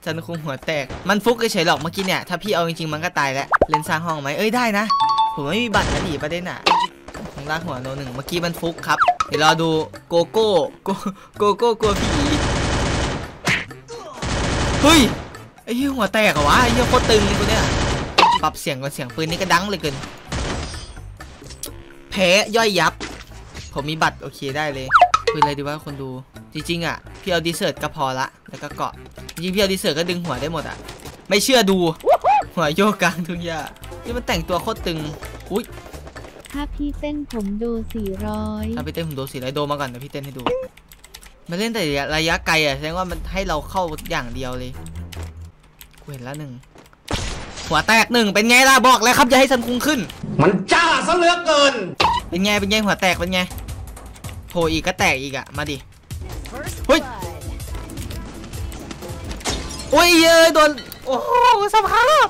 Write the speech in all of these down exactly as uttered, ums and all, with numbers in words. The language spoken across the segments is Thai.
ซันคุงหัวแตกมันฟุกเฉยหรอกเมื่อกี้เนี่ยถ้าพี่เอาจริงๆมันก็ตายแล้วเล่นสร้างห้องไหมเอ้ยได้นะผมไม่มีบัตรนะดิประเด็นอ่ะของลากหัวโนหนึ่งเมื่อกี้มันฟุกครับเดี๋ยวรอดูโกโก้โกโกโก้กลัวผีเฮ้ยไอ้เหี้ยหัวแตกเหรอวะไอ้เหี้ยโคตรตึงตัวเนี้ยปรับเสียงก่อนเสียงปืนนี่ก็ดังเลยเกินแพ้ย่อยยับผมมีบัตรโอเคได้เลยปืนอะไรดีวะคนดูจริงๆอ่ะพี่เอาดีเซิร์ตก็พอละแล้วก็เกาะจริงๆพี่เอาดีเซิร์ตก็ดึงหัวได้หมดอ่ะไม่เชื่อดูหัวโยกกลางทุ่งหญ้านี่มันแต่งตัวโคตรตึงอุ้ยถ้าพี่เต้นผมดูสี่ร้อยถ้าพี่เต้นผมดูสี่ร้อยโดมาก่อนเดี๋ยวพี่เต้นให้ดูมันเล่นแต่ระยะไกลอ่ะแสดงว่ามันให้เราเข้าอย่างเดียวเลยกูเห็นแล้วหนึ่งหัวแตกหนึ่งเป็นไงล่ะบอกแล้วครับอย่าให้ซันคุงขึ้นมันจ้าซะเหลือเกินเป็นไงเป็นไงหัวแตกเป็นไงโผล่อีกก็แตกอีกอ่ะมาดิเฮ้ยโอ้ยเยอะโดนโอ้โหสภาพ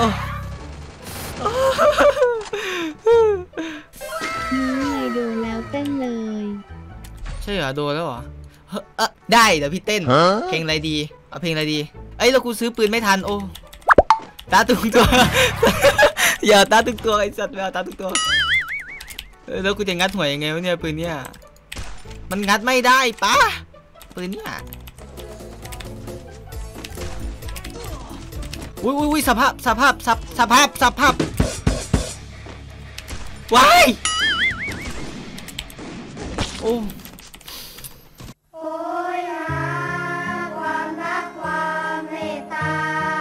นี่ไงโดนแล้วเต้นเลยใช่เหรอโดนแล้วเหรอเออได้เดี๋ยวพี่เต้นเพลงอะไรดีเอาเพลงอะไรดีเอ้ยเรากูซื้อปืนไม่ทันโอ้ตาตุงตัวอย่าตาตุงตัวไอ้สัตว์แมวตาตุงตัวแล้วกูจะงัดหัวยังไงวะเนี่ยปืนเนี่ยมันงัดไม่ได้ปะปืนเนี่ยอุ้ยอุ้ยสภาพสภาพสภสภาพสภาพว้ายโอ้โอ้ยความรักความเมตตา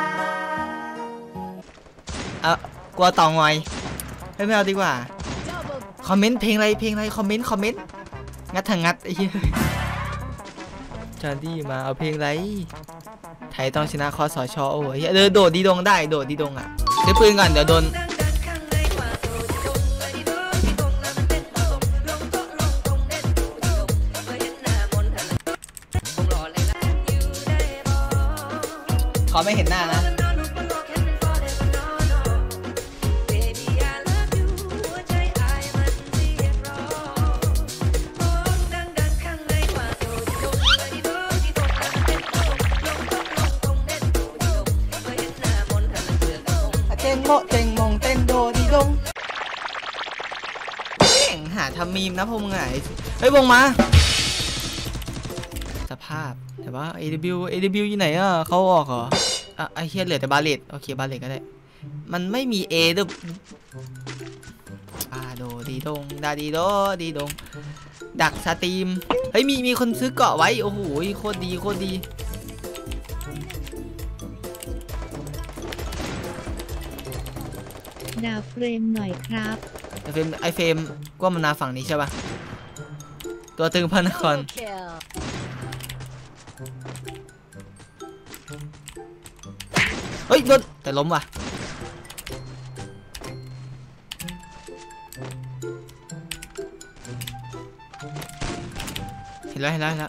เออกลัวต่องอยให้ไม่เอาดีกว่าคอมเมนต์เพลงอะไรเพลงอะไรคอมเมนต์คอมเมนต์งัดทางงัดไอ้เหี้ยจานดี้มาเอาเพลงอะไรไทยต้องชนะคอสชโอ้ยเออโดดดีดงได้โดดดีดงอ่ะซื้อปืนก่อนเดี๋ยวโดนเขาไม่เห็นหน้านะเต้นโมเต้นมงเต้นโดดีดงเก่งหาทำมีมนะพวกมึงไงเฮ้ยวงมาสภาพแต่ว่า เอ ดับเบิลยู เอ ดับเบิลยู อยู่ไหนอ่ะเขาออกเหรออ่ะไอเฮียเหลือแต่บาเลตโอเคบาเลตก็ได้มันไม่มี A ด้วยอ่าโดดีดงดาดีโดดีดงดักสตรีมเฮ้ยมีมีคนซื้อเกาะไว้โอ้โหโคตรดีโคตรดีดาวเฟรมหน่อยครับไอเฟรมไอเฟรมก็มันนาฝั่งนี้ใช่ป่ะตัวตึงพระนครเฮ้ยโดนแต่ล้มว่ะเห็นแล้วเห็นแล้วเห็นแล้ว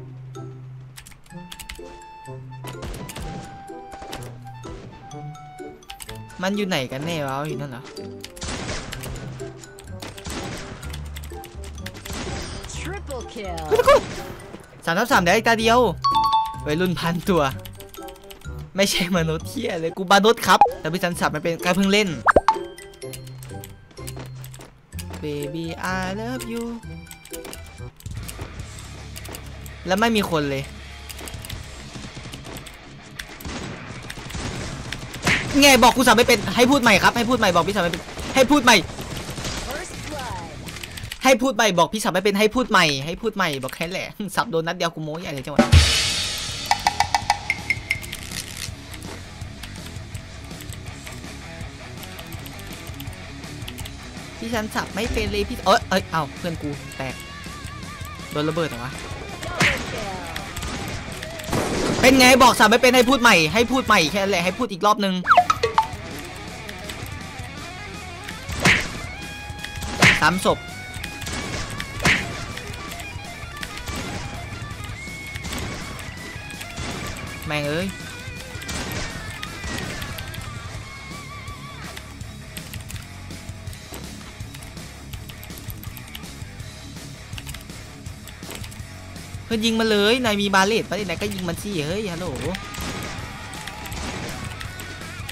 มันอยู่ไหนกันแน่วะอยู่นั่นเหรอสามทับสามได้ตาเดียววัยรุ่นพันตัวไม่ใช่มนุษย์เที่ยเลยกูมนุษย์ครับแต่พี่สันสับมันเป็นการเพิ่งเล่น Baby I love you แล้วไม่มีคนเลยไงบอกกูสับไม่เป็นให้พูดใหม่ครับให้พูดใหม่บอกพี่สับไม่เป็นให้พูดใหม่ให้พูดใหม่บอกพี่สับไม่เป็นให้พูดใหม่ให้พูดใหม่บอกแค่แหละสับโดนนัดเดียวกูโม้ใหญ่เลยจังหวะพี่ฉันสับไม่เป็นเลยพี่เอ้ยเอ้ยเอ้าเพื่อนกูแตกโดนระเบิดเหรอวะเป็นไงบอกสับไม่เป็นให้พูดใหม่ให้พูดใหม่แค่แหละให้พูดอีกรอบนึงสามศพแม่งเอ้ยเพื่อนยิงมาเลยนายมีบาเลตปะไหนก็ยิงมันสิเฮ้ยฮัลโหล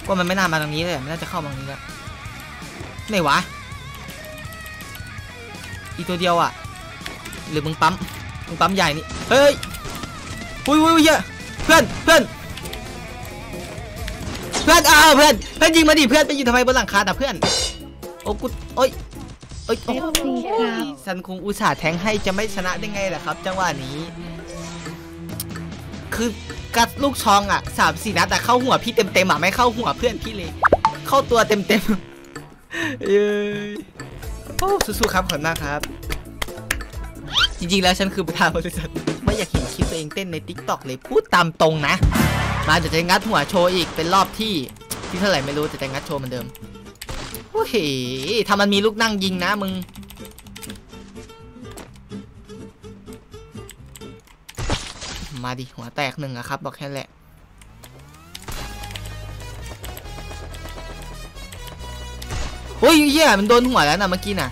ว่ามันไม่น่ามาตรงนี้เลยไม่น่าจะเข้ามาตรงนี้แล้วไหนวะอีกตัวเดียวอ่ะหรือมึงปั๊มมึงปั๊มใหญ่นี่เฮ้ยอุ้ยอุ้ยเยอะเพื่อนเพื่อนเพื่อนอ้าวเพื่อนเพื่อนยิงมาดิเพื่อนไปยิงทำไมบนหลังคาแต่เพื่อนโอ้กูโอ้ยโอ้ยเอฟซีครับซันคงอุตส่าห์แทงให้จะไม่ชนะได้ไงล่ะครับจังหวะนี้คือกัดลูกชองอ่ะสามสี่นัดแต่เข้าหัวพี่เต็มเต็มอ่ะไม่เข้าหัวเพื่อนพี่เลยเข้าตัวเต็มเต็มเย้โอ้สู้ๆครับขอบคุณมากครับจริงๆแล้วฉันคือประธานบริษัทไม่อยากเห็นคลิปตัวเองเต้นใน ติ๊กต็อก เลยพูดตามตรงนะมาจะจะงัดหัวโชว์อีกเป็นรอบที่ที่เท่าไหร่ไม่รู้แต่จะงัดโชว์เหมือนเดิมโอ้โหถ้ามันมีลูกนั่งยิงนะมึงมาดิหัวแตกหนึ่งอะครับบอกแค่แหละโอ้ยเหี้ยมันโดนหัวแล้วนะเมื่อกี้น่ะ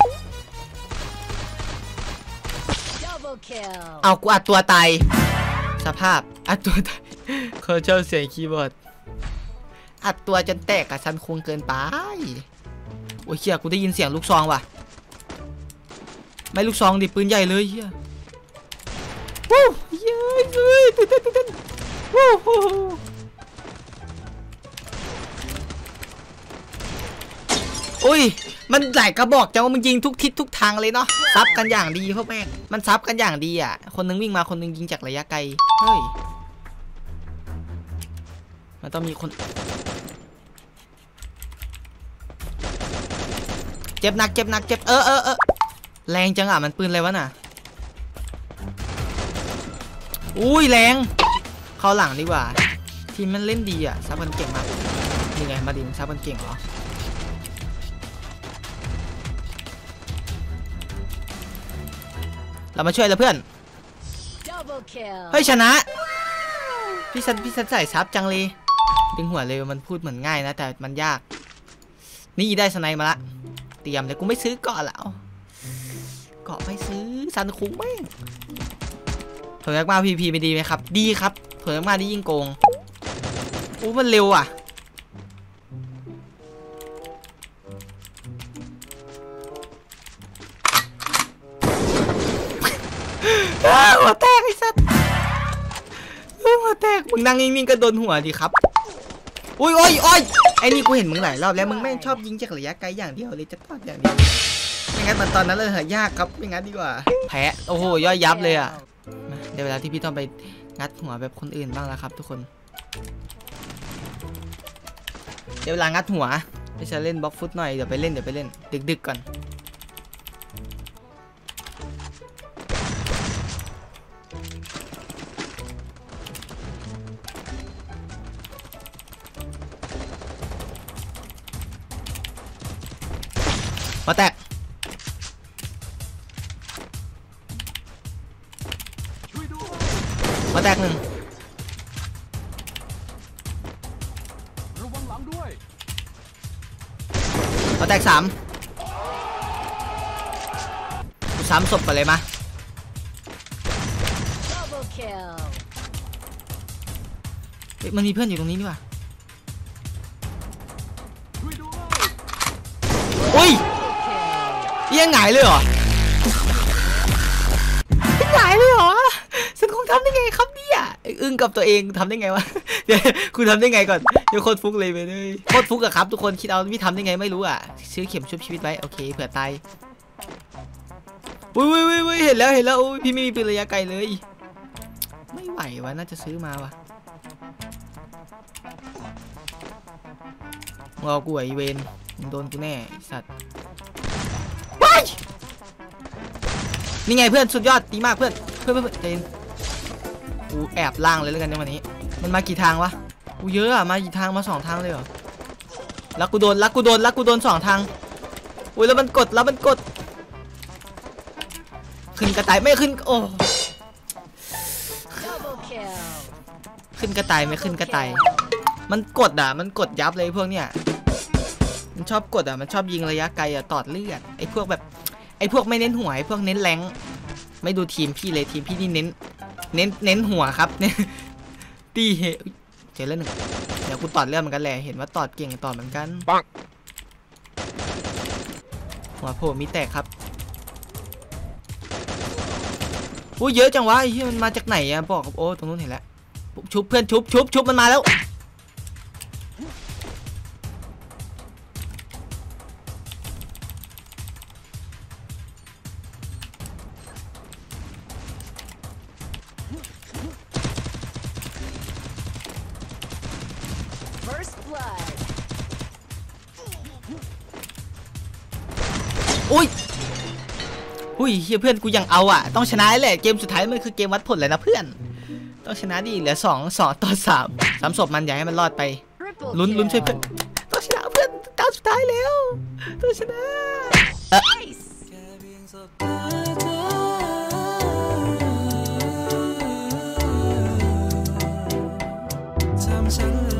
เอากูอัดตัวตายสภาพอัดตัวตายเขาเจ้าเสียงคีย์บอร์ดอัดตัวจนแตกอะซันคงเกินไปโอ้ยเหี้ยกูได้ยินเสียงลูกซองว่ะไม่ลูกซองดิปืนใหญ่เลยเหี้ยวู้เย้ยเย้ยตื่นเต้นตื่นเต้นวู้ฮู้อุ้ยมันหลายกระบอกจังว่ามึงยิงทุกทิศทุกทางเลยเนาะซับกันอย่างดีพวกแม่งมันซับกันอย่างดีอ่ะคนนึงวิ่งมาคนนึงยิงจากระยะไกลเฮ้ยมันต้องมีคนเจ็บหนักเจ็บหนักเจ็บเออเออเออแรงจังอ่ะมันปืนอะไรวะน่ะอุ้ยแรงเข้าหลังดีกว่าทีมมันเล่นดีอ่ะซับกันเก่งมากนี่ไงมาดิมซับกันเก่งเหรอเรามาช่วยแล้วเพื่อนเฮ้ยชนะพี่ซันพี่ซันใส่ซับจังเลยดึงหัวเลยมันพูดเหมือนง่ายนะแต่มันยากนี่ได้สไนมาละเตรียมเลยกูไม่ซื้อเกาะแล้วเกาะไม่ซื้อซันคุ้มแม่งถอยมาพีพีไปดีไหมครับดีครับถอยมาที่ยิงโกงอู้มันเร็วอ่ะหัวแตกไอ้สัสหัวแตกมึงนั่งนิ่งๆก็โดนหัวดิครับอุ้ยโอ้ยโอ้ยไอ้นี่กูเห็นมึงหลายรอบแล้วมึงไม่ชอบยิงจากระยะไกลอย่างเดียวเลยจะทอดอย่างเดียวไม่งั้นมันตอนนั้นเลยเหรอยากครับไม่งั้นดีกว่าแพ้โอ้โหย่อยยับเลยอ่ะเดี๋ยวเวลาที่พี่ต้องไปงัดหัวแบบคนอื่นบ้างแล้วครับทุกคนเดี๋ยวเวลางัดหัวไปจะเล่นบล็อกฟุตหน่อยเดี๋ยวไปเล่นเดี๋ยวไปเล่นดึกๆก่อนมาแตกมาแตกหนึ่งระวังหลังด้วยมาแตกสามสามศพไปเลยมาเฮ้ยมันมีเพื่อนอยู่ตรงนี้นี่ว่ะอุ้ยยังไงเลยเหรอยังไงเลยเหรอฉันคงทำได้ไงครับเนี่ยอึ้งกับตัวเองทำได้ไงวะเดี๋ยวคุณทำได้ไงก่อนเดี๋ยวโคตรฟุกเลยไปเลยโคตรฟุกอะครับทุกคนคิดเอาพี่ทำได้ไงไม่รู้อะซื้อเข็มชุบชีวิตไว้โอเคเผื่อตายอุ้ยอุ้ยอุ้ยเห็นแล้วเห็นแล้วพี่ไม่มีปืนระยะไกลเลยไม่ไหววะน่าจะซื้อมาวะงอกูไอเวนโดนกูแน่สัตว์นี่ไงเพื่อนสุดยอดดีมากเพื่อนเพื่อนเพื่อนเจนกูแอบล่างเลยแล้วกันในวันนี้มันมากี่ทางวะกูเยอะอะมากี่ทางมาสองทางเลยเหรอแล้วกูโดนแล้วกูโดนแล้วกูโดนสองทางอุ้ยแล้วมันกดแล้วมันกดขึ้นกระต่ายไม่ขึ้นโอ้ขึ้นกระต่ายไม่ขึ้นกระต่ายมันกดอ่ะมันกดยับเลยพวกเนี้ยมันชอบกดอ่ะมันชอบยิงระยะไกลอ่ะตอดเลือดไอ้พวกแบบไอ้พวกไม่เน้นหัวไอ้พวกเน้นแรงไม่ดูทีมพี่เลยทีมพี่นี่เน้นเน้นเน้นหัวครับเนี่ยตีเจอแล้วหนึ่งเดี๋ยวกูตอดเลือดเหมือนกันแหละเห็นว่าตอดเก่งตอดเหมือนกันปังหัวโผล่มีแตกครับโอ้เยอะจังวะไอ้ที่มันมาจากไหนอะบอกกับโอ้ตรงนู้นเห็นแล้วชุบเพื่อนชุบชุบชุบมันมาแล้วอุ้ยอุ้ยเฮียเพื่อนกูยังเอาอ่ะต้องชนะแหละเกมสุดท้ายมันคือเกมวัดผลเลยนะเพื่อนต้องชนะดิเหลือสองสองต่อสามสามศพมันอย่าให้มันรอดไปลุ้นลุ้นช่วยเพื่อนต้องชนะเพื่อนก้าวสุดท้ายแล้วต้องชนะเออ